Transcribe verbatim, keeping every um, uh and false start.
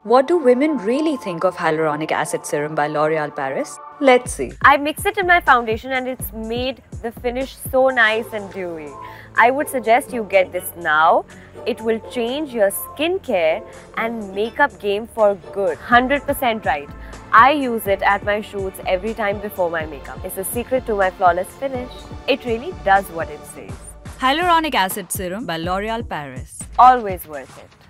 What do women really think of Hyaluronic Acid Serum by L'Oréal Paris? Let's see. I mix it in my foundation and it's made the finish so nice and dewy. I would suggest you get this now. It will change your skincare and makeup game for good. one hundred percent right. I use it at my shoots every time before my makeup. It's the secret to my flawless finish. It really does what it says. Hyaluronic Acid Serum by L'Oréal Paris. Always worth it.